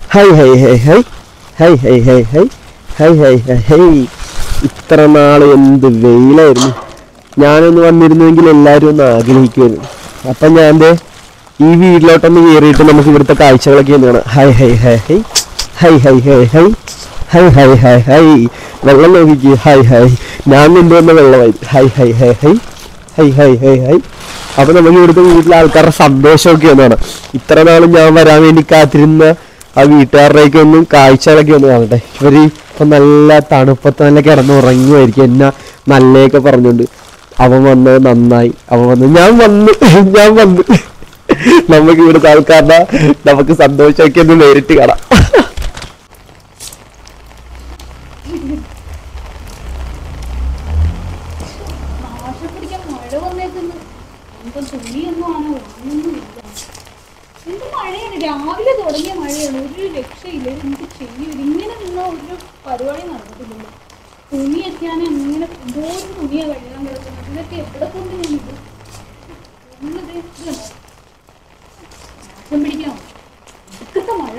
High ഹൈ ഹൈ ഹൈ ഹൈ ഹൈ ഹൈ ഹൈ ഹൈ ഹൈ ഹൈ ഹൈ. ഇത്ര നാൾ എന്ത് വെയിലായിരുന്നു. ഞാനൊന്ന് വന്നിരുന്നെങ്കിൽ എല്ലാവരും ഒന്ന് ആഗ്രഹിക്കുമായിരുന്നു. അപ്പം ഞാൻ എൻ്റെ ഈ വീട്ടിലോട്ടൊന്ന് കയറിയിട്ട് നമുക്ക് ഇവിടുത്തെ കാഴ്ചകളൊക്കെ ഒന്ന് കാണാം. ഹൈ ഹൈ ഹൈ ഹൈ ഹൈ ഹൈ ഹൈ ഹൈ ഹൈ ഹൈ ഹൈ ഹൈ. വെള്ളം നോക്കിക്ക്. ഹൈ ഹൈ. ഞാൻ കൊണ്ടുവന്ന വെള്ളമായി. ഹൈ ഹൈ ഹൈ ഹൈ ഹൈ ഹൈ ഹൈ ഹൈ. അപ്പം നമുക്ക് ഇവിടുത്തെ വീട്ടിലെ ആൾക്കാരുടെ സന്തോഷമൊക്കെ ഒന്നാണ്. ഇത്ര നാളും ഞാൻ വരാൻ വേണ്ടി കാത്തിരുന്ന ആ വീട്ടുകാരുടെയൊക്കെ ഒന്നും കാഴ്ചകളൊക്കെ ഒന്ന് കാണട്ടെ. ഇവർ ഇപ്പം നല്ല തണുപ്പത്ത് നല്ല കിടന്നുറങ്ങുമായിരിക്കും. എന്നെ നല്ലതൊക്കെ പറഞ്ഞുകൊണ്ട് അവൻ വന്നത് നന്നായി, അവൻ വന്ന് ഞാൻ വന്ന് നമുക്ക് ഇവിടുത്തെ ആൾക്കാരുടെ നമുക്ക് സന്തോഷമൊക്കെ ഒന്ന് നേരിട്ട് കാണാം. രാവിലെ തുടങ്ങിയ മഴയാണ്, ഒരു രക്ഷയില്ല. എന്ത് ചെയ്യും? ഇങ്ങനെ നിന്ന ഒരു പരിപാടി നടന്നിട്ടില്ലല്ലോ. തുണിയൊക്കെയാണ് ഇങ്ങനെ എന്തോരം തുണിയാണ് കഴുകാൻ കിടക്കുന്നത്. ഇതൊക്കെ എവിടെ കൊണ്ട് ഞാനിത് നാശം പിടിക്കണം. ഇതൊക്കെ മഴ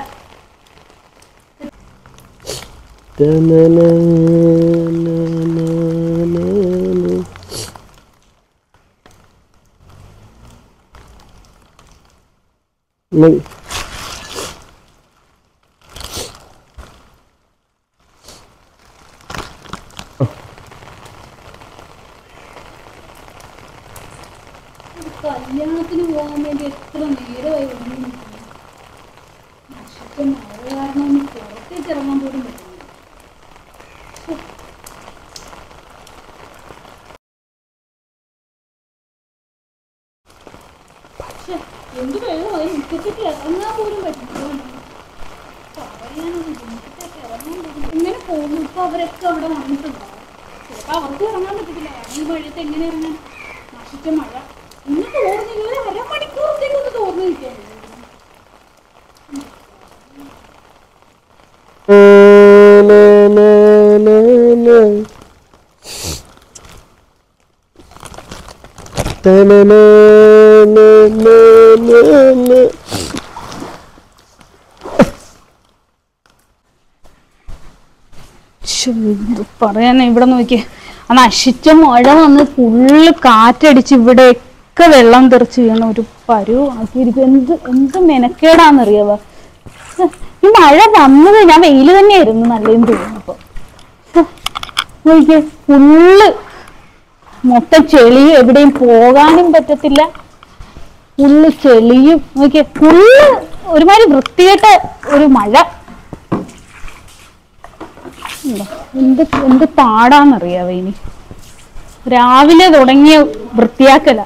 കല്യാണത്തിന് പോകാൻ വേണ്ടി എത്ര നേരമായി വന്നു. നശിച്ച മഴ കാരണം ഒന്ന് പുറത്തേക്ക് ഇറങ്ങാൻ പോലും പറ്റുന്നില്ല. പക്ഷെ എന്ത് വെള്ളമായി മുറ്റത്തേക്ക് ഇറങ്ങാൻ പോലും പറ്റുന്നില്ല. പറയാനൊന്നും മുറ്റത്തേക്ക് ഇറങ്ങാൻ പറ്റുന്നില്ല. എങ്ങനെ പോകുന്നു? ഇപ്പൊ അവരൊക്കെ അവിടെ വന്നിട്ടുണ്ടാവും. ചിലപ്പോൾ അവർക്ക് ഇറങ്ങാൻ പറ്റത്തില്ല. ഈ മഴയത്ത് എങ്ങനെ ഇറങ്ങാൻ? നശിച്ച മഴ ഇന്ന് തോന്നുന്നില്ല. ഒരു അരമണിക്കൂറത്തേക്കൊന്ന് തോന്നി നിൽക്കുകയാണ്. പറയാൻ ഇവിടെ നോക്കിയേ, ആ നശിച്ച മഴ വന്ന് ഫുള്ള് കാറ്റടിച്ച് ഇവിടെയൊക്കെ വെള്ളം തെറിച്ച് വീണ ഒരു പരുവ് ആക്കിയിരിക്കും. എന്ത് മെനക്കേടാന്നറിയാവോ. ഈ മഴ വന്നത് ഞാൻ വെയിൽ തന്നെയായിരുന്നു നല്ലതെന്ന് തോന്നുന്നപ്പോ. നോക്കിയേ, ഫുള്ള് മൊത്തം ചെളിയും, എവിടെയും പോകാനും പറ്റത്തില്ല. ഫുള്ള് ചെളിയും. നോക്കിയേ, ഫുള്ള് ഒരുമാതിരി വൃത്തികെട്ട ഒരു മഴ. എന്ത് പാടാന്നറിയാവോ. ഇനി രാവിലെ തുടങ്ങിയ വൃത്തിയാക്കല.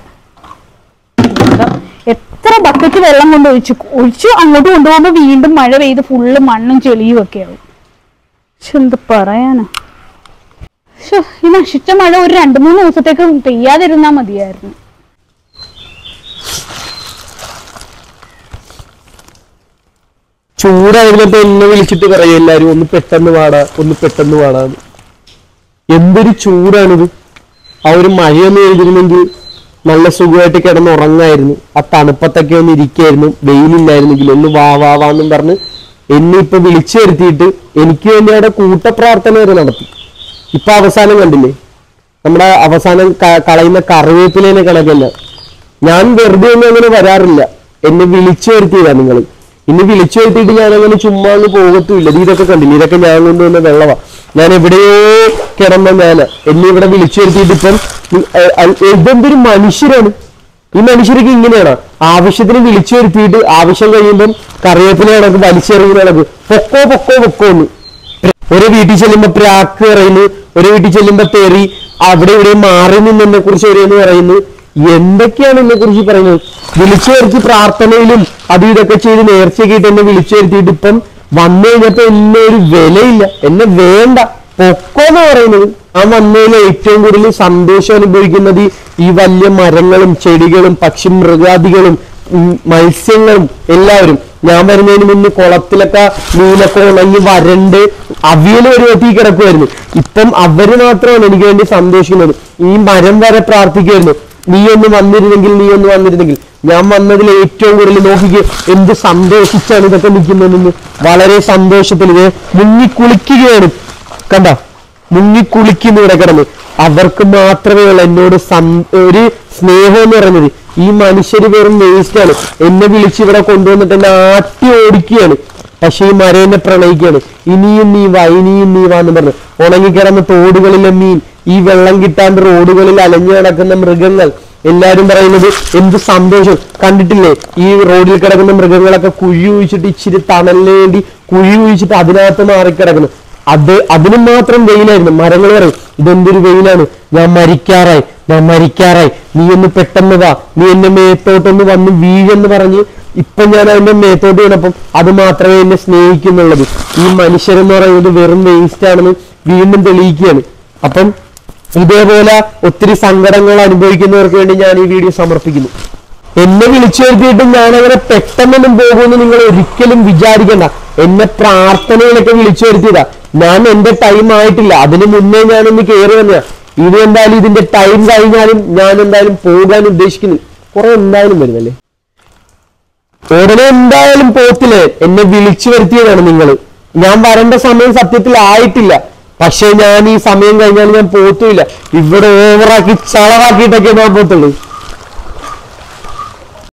എത്ര ബക്കറ്റ് വെള്ളം കൊണ്ട് ഒഴിച്ചു അങ്ങോട്ട് കൊണ്ടുപോകുമ്പോ വീണ്ടും മഴ പെയ്ത് ഫുള്ള് മണ്ണും ചെളിയും ഒക്കെ ആവും. പക്ഷെ എന്ത് പറയാനാ. ഈ നശിച്ച മഴ ഒരു 2-3 ദിവസത്തേക്ക് പെയ്യാതിരുന്നാ മതിയായിരുന്നു. ചൂടായിരുന്നപ്പോ എന്നെ വിളിച്ചിട്ട് പറയും എല്ലാരും ഒന്ന് പെട്ടെന്ന് പാടാന്ന്. എന്തൊരു ചൂടാണിത്. ആ ഒരു മഴയൊന്നും എഴുതിരുന്നെങ്കിൽ നല്ല സുഖമായിട്ട് കിടന്നുറങ്ങായിരുന്നു. ആ തണുപ്പത്തൊക്കെ ഒന്ന് ഇരിക്കായിരുന്നു. വെയിലില്ലായിരുന്നെങ്കിൽ ഒന്ന് വാവാന്നും പറഞ്ഞ് എന്നെ ഇപ്പൊ വിളിച്ചു വരുത്തിയിട്ട് എനിക്ക് വേണ്ടി അവിടെ കൂട്ടപ്രാർത്ഥന വരെ നടത്തി. ഇപ്പൊ അവസാനം കണ്ടില്ലേ, നമ്മുടെ അവസാനം കളയുന്ന കറിവേപ്പിലേനെ കണക്കല്ല. ഞാൻ വെറുതെ ഒന്നും അങ്ങനെ വരാറില്ല. എന്നെ വിളിച്ചു വരുത്തിയതാ നിങ്ങൾ. ഇനി വിളിച്ചു വരുത്തിയിട്ട് ഞാൻ അങ്ങനെ ചുമ്മാ ഒന്ന് പോകത്തുമില്ല. ഇതൊക്കെ കണ്ടില്ല, ഇതൊക്കെ ഞാൻ കൊണ്ടുവന്ന വെള്ളവാ. ഞാൻ എവിടെയോ കിടന്ന എന്നെ ഇവിടെ വിളിച്ചു വരുത്തിയിട്ട് ഇപ്പം ഇതെന്തൊരു മനുഷ്യരാണ്. ഈ മനുഷ്യരൊക്കെ ഇങ്ങനെയാണ്. ആവശ്യത്തിന് വിളിച്ചു വരുത്തിയിട്ട് ആവശ്യം കഴിയുമ്പം കറിവേപ്പില കണക്ക് വലിച്ചെറിയുന്ന കണക്ക് പൊക്കോ എന്ന്. ഒരു വീട്ടിൽ ചെല്ലുമ്പോ പ്രാക്ക് പറയുന്നു, ഒരു വീട്ടിൽ ചെല്ലുമ്പോ തെറി, അവിടെ ഇവിടെ മാറി നിന്നെ കുറിച്ച് ഓരോന്ന് പറയുന്നു. എന്തൊക്കെയാണ് എന്നെ കുറിച്ച് പറയുന്നത്? വിളിച്ചു വരുത്തി പ്രാർത്ഥനയിലും അത് ഇതൊക്കെ ചെയ്ത് നേർച്ചയൊക്കെ ഇട്ട് എന്നെ വിളിച്ചു വരുത്തിയിട്ട് ഇപ്പം വന്നു കഴിഞ്ഞപ്പോ എന്നെ ഒരു വിലയില്ല, എന്നെ വേണ്ട, പൊക്കോന്ന് പറയുന്നത്. ആ വന്നതിൽ ഏറ്റവും കൂടുതൽ സന്തോഷം അനുഭവിക്കുന്നത് ഈ വലിയ മരങ്ങളും ചെടികളും പക്ഷി മൃഗാദികളും മത്സ്യങ്ങളും എല്ലാവരും. ഞാൻ വരുന്നതിന് മുന്നേ കുളത്തിലൊക്കെ മീനൊക്കെ ഉണങ്ങി വരണ്ട് അവിയൽ ഒരു വെട്ടി കിടക്കുമായിരുന്നു. ഇപ്പം അവര് മാത്രമാണ് എനിക്ക് വേണ്ടി സന്തോഷിക്കുന്നത്. ഈ മരം വരെ പ്രാർത്ഥിക്കുമായിരുന്നു, നീ ഒന്ന് വന്നിരുന്നെങ്കിൽ. ഞാൻ വന്നതിൽ ഏറ്റവും കൂടുതൽ നോക്കിക്ക് എന്ത് സന്തോഷിച്ചാണ് ഇതൊക്കെ നിൽക്കുന്നതെന്ന്. വളരെ സന്തോഷത്തിൽ ഇത് മുങ്ങിക്കുളിക്കുകയാണ്. കണ്ട, മുങ്ങിക്കുളിക്കുന്നു ഇവിടെ കിടന്ന്. അവർക്ക് മാത്രമേ ഉള്ളൂ എന്നോട് ഒരു സ്നേഹം എന്ന് പറയുന്നത്. ഈ മനുഷ്യര് വെറും വേസ്റ്റാണ്. എന്നെ വിളിച്ച് ഇവിടെ കൊണ്ടുവന്നിട്ട് എന്നെ ആട്ടി ഓടിക്കുകയാണ്. പക്ഷെ ഈ മരേനെ പ്രണയിക്കുകയാണ്. ഇനിയും നീ വാ, ഇനിയും നീ വാ എന്ന് പറഞ്ഞു. ഉണങ്ങിക്കിടന്ന തോടുകളിലെ മീൻ, ഈ വെള്ളം കിട്ടാണ്ട് റോഡുകളിൽ അലഞ്ഞു നടക്കുന്ന മൃഗങ്ങൾ, എല്ലാരും പറയുന്നത് എന്ത് സന്തോഷം. കണ്ടിട്ടില്ലേ ഈ റോഡിൽ കിടക്കുന്ന മൃഗങ്ങളൊക്കെ കുഴി കുഴിച്ചിട്ട് ഇച്ചിരി തണലിന് വേണ്ടി കുഴി കുഴിച്ചിട്ട് അതിനകത്ത് മാറിക്കിടക്കുന്നു. അതിന് മാത്രം വെയിലായിരുന്നു. മരങ്ങൾ പറയും ഇതെന്തൊരു വെയിലാണ്, ഞാൻ മരിക്കാറായി, ഞാൻ മരിക്കാറായി, നീ ഒന്ന് പെട്ടെന്ന് വാ, നീ എന്നെ മേത്തോട്ടൊന്ന് വന്ന് വീഴെന്ന് പറഞ്ഞ് ഇപ്പൊ ഞാൻ അതിന്റെ മേത്തോട്ട് വീണപ്പം അത് മാത്രമേ എന്നെ സ്നേഹിക്കുന്നുള്ളത്. ഈ മനുഷ്യരെന്ന് പറയുന്നത് വെറും വേസ്റ്റ് ആണെന്ന് വീണ്ടും തെളിയിക്കുകയാണ്. അപ്പം ഇതേപോലെ ഒത്തിരി സങ്കടങ്ങൾ അനുഭവിക്കുന്നവർക്ക് വേണ്ടി ഞാൻ ഈ വീഡിയോ സമർപ്പിക്കുന്നു. എന്നെ വിളിച്ചു വരുത്തിയിട്ടും ഞാൻ അങ്ങനെ പെട്ടെന്നൊന്നും പോകുമെന്ന് നിങ്ങൾ ഒരിക്കലും വിചാരിക്കണ്ട. എന്നെ പ്രാർത്ഥനയിലൊക്കെ വിളിച്ചു വരുത്തിയതാ. ഞാൻ എന്റെ ടൈം ആയിട്ടില്ല, അതിന് മുന്നേ ഞാനൊന്ന് കയറി വന്നതാ. ഇത് എന്തായാലും ഇതിന്റെ ടൈം കഴിഞ്ഞാലും ഞാൻ എന്തായാലും പോകാൻ ഉദ്ദേശിക്കുന്നു. കുറെ എന്തായാലും വരുന്നല്ലേ, ഉടനെ എന്തായാലും പോത്തില്ലേ. എന്നെ വിളിച്ചു വരുത്തിയതാണ് നിങ്ങൾ. ഞാൻ വരേണ്ട സമയം സത്യത്തിൽ ആയിട്ടില്ല. പക്ഷെ ഞാൻ ഈ സമയം കഴിഞ്ഞാൽ ഞാൻ പോത്തുമില്ല. ഇവിടെ ഓവറാക്കി ചളവാക്കിയിട്ടൊക്കെ ഞാൻ പോത്തുള്ളൂ.